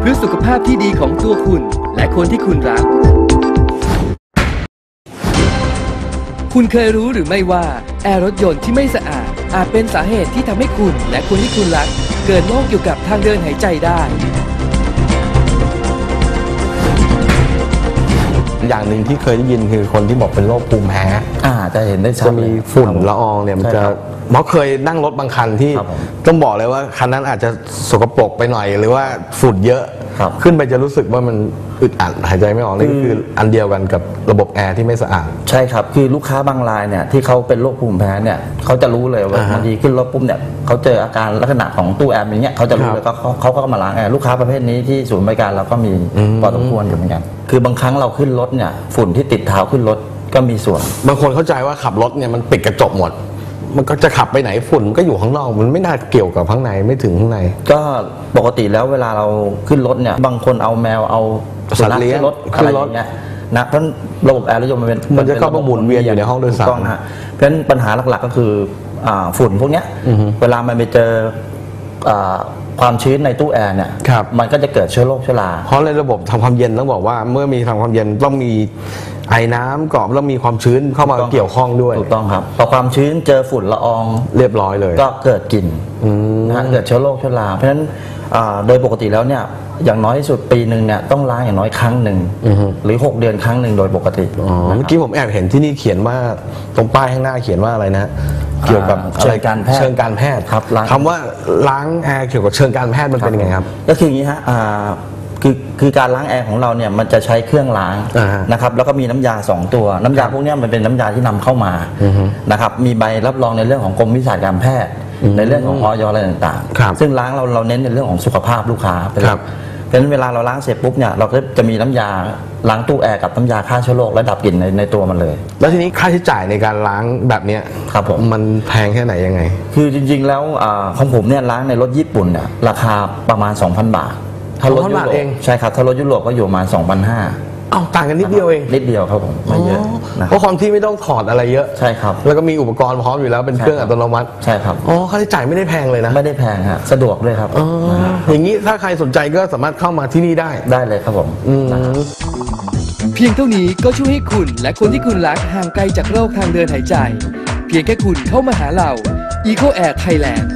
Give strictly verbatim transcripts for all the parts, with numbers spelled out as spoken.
พื่อสุขภาพที่ดีของตัวคุณและคนที่คุณรักคุณเคยรู้หรือไม่ว่าแอร์รถยนต์ที่ไม่สะอาดอาจเป็นสาเหตุที่ทำให้คุณและคนที่คุณรักเกิดโรคเกี่ยวกับทางเดินหายใจได้อย่างหนึ่งที่เคยได้ยินคือคนที่บอกเป็นโรคภูมิแพ้อ่าจะเห็นได้ชัดจะมีฝุ่นละอองเนี่ยมันจะเพราะเคยนั่งรถบางคันที่ต้องบอกเลยว่าคันนั้นอาจจะสกปรกไปหน่อยหรือว่าฝุ่นเยอะขึ้นไปจะรู้สึกว่ามันอึดอัดหายใจไม่ออกนี่คืออันเดียวกันกับระบบแอร์ที่ไม่สะอาดใช่ครับคือลูกค้าบางรายเนี่ยที่เขาเป็นโรคภูมิแพ้เนี่ยเขาจะรู้เลยว่าบางทีขึ้นรถปุ๊บเนี่ยเขาเจออาการลักษณะของตู้แอร์อย่างเงี้ยเขาจะรู้เลยก็เขาเขาก็มาล้างแอร์ลูกค้าประเภทนี้ที่ศูนย์บริการเราก็มีพอสมควรอยู่เหมือนกันคือบางครั้งเราขึ้นรถเนี่ยฝุ่นที่ติดเท้าขึ้นรถก็มีส่วนบางคนเข้าใจว่าขับรถเนี่ยมันปิดกระจกหมดมันก็จะขับไปไหนฝุ่นมันก็อยู่ข้างนอกมันไม่น่าเกี่ยวกับข้างในไม่ถึงข้างในก็ปกติแล้วเวลาเราขึ้นรถเนี่ยบางคนเอาแมวเอาสัตว์เลี้ยงรถอะไรอย่างเงี้ยนะเพราะระบบแอร์รถยนต์มันเป็นมันจะเข้ามาหมุนเวียนอยู่ในห้องโดยสารต้องฮะเพราะฉะนั้นปัญหาหลักๆก็คือฝุ่นพวกเนี้ยเวลามันไปเจอความชื้นในตู้แอร์เนี่ยมันก็จะเกิดเชื้อโรคเชื้อราเพราะในระบบทำความเย็นต้องบอกว่าเมื่อมีทำความเย็นต้องมีไอ้น้ำเกาะแล้วมีความชื้นเข้ามาเกี่ยวข้องด้วยถูกต้องครับพอความชื้นเจอฝุ่นละอองเรียบร้อยเลยก็เกิดกลิ่นนะฮะเกิดเชื้อโรคเชื้อราเพราะฉะนั้นโดยปกติแล้วเนี่ยอย่างน้อยที่สุดปีหนึ่งเนี่ยต้องล้างอย่างน้อยครั้งหนึ่งหรือหกเดือนครั้งหนึ่งโดยปกติเมื่อกี้ผมแอบเห็นที่นี่เขียนว่าตรงป้ายข้างหน้าเขียนว่าอะไรนะเกี่ยวกับเชิงการแพทย์เชิงการแพทย์ครับคำว่าล้างแอร์เกี่ยวกับเชิงการแพทย์มันเป็นยังไงครับก็คืออย่างนี้ฮะคือคือการล้างแอร์ของเราเนี่ยมันจะใช้เครื่องล้างนะครับแล้วก็มีน้ำยาสองตัวน้ำยาพวกนี้มันเป็นน้ำยาที่นำเข้ามานะครับมีใบรับรองในเรื่องของกรมวิชาการแพทย์ในเรื่องของอย.อะไรต่างๆซึ่งล้างเราเราเน้นในเรื่องของสุขภาพลูกค้าเป็นหลักเพราะฉะนั้นเวลาเราล้างเสร็จปุ๊บเนี่ยเราก็จะมีน้ำยาล้างตู้แอร์กับน้ำยาฆ่าเชื้อโรคและดับกลิ่นในในตัวมันเลยแล้วทีนี้ค่าใช้จ่ายในการล้างแบบนี้ครับผมมันแพงแค่ไหนยังไงคือจริงๆแล้วของผมเนี่ยล้างในรถญี่ปุ่นเนี่ยราคาประมาณ สองพัน บาทถ้ารถยุโรปใช่ครับถ้ารถยุโรปก็อยู่ประมาณ สองพันห้าร้อยอ้าวต่างกันนิดเดียวเองนิดเดียวครับผมไม่เยอะเพราะความที่ไม่ต้องถอดอะไรเยอะใช่ครับแล้วก็มีอุปกรณ์พร้อมอยู่แล้วเป็นเครื่องอัตโนมัติใช่ครับอ๋อค่าใช้จ่ายไม่ได้แพงเลยนะไม่ได้แพงฮะสะดวกเลยครับอ๋ออย่างนี้ถ้าใครสนใจก็สามารถเข้ามาที่นี่ได้ได้เลยครับผมเพียงเท่านี้ก็ช่วยให้คุณและคนที่คุณรักห่างไกลจากโรคทางเดินหายใจเพียงแค่คุณเข้ามาหาเรา Eco Air Thailand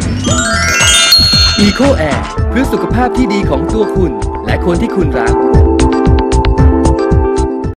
Eco Air เพื่อสุขภาพที่ดีของตัวคุณและคนที่คุณรัก